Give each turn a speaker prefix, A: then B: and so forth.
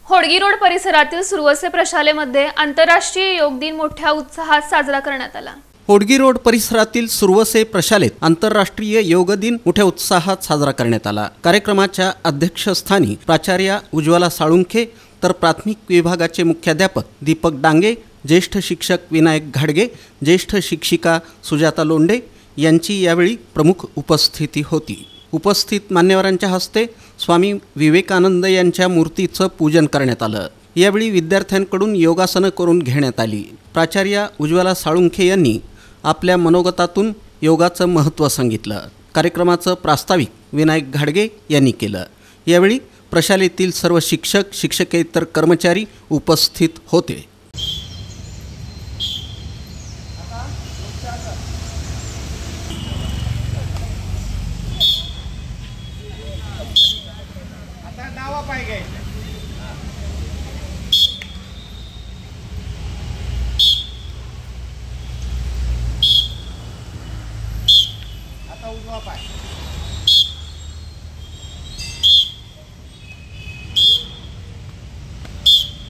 A: Hodgi road परिसरातील सुरवसे प्रशालेमध्ये आंतरराष्ट्रीय योग दिन मोठ्या उत्साहात साजरा करण्यात आला।
B: होडगी रोड परिसरातील सुरवसे प्रशालेत आंतरराष्ट्रीय योग दिन मोठ्या उत्साहात साजरा करण्यात आला। कार्यक्रमाच्या अध्यक्षस्थानी प्राचार्या उज्ज्वला साळुंखे तर प्राथमिक विभागाचे मुख्याध्यापक दीपक डांगे, ज्येष्ठ शिक्षक विनायक घाडगे, ज्येष्ठ शिक्षिका सुजाता लोंढे यांची यावेळी प्रमुख उपस्थिती होती। उपस्थित मान्यवरांच्या हस्ते स्वामी विवेकानंद यांच्या मूर्तीचं पूजन करण्यात आलं। यावेळी विद्यार्थ्यांकडून योगासनं करून घेण्यात आली। प्राचार्या उज्ज्वला साळुंखे यांनी आपल्या मनोगतातून योगाचं महत्त्व सांगितलं। कार्यक्रमाचं प्रास्ताविक विनायक घाडगे यांनी केलं। यावेळी प्रशालेतील सर्व शिक्षक, शिक्षकेतर कर्मचारी उपस्थित होते।
C: डावा पाय घ्यायचा, आता उजवा पाय।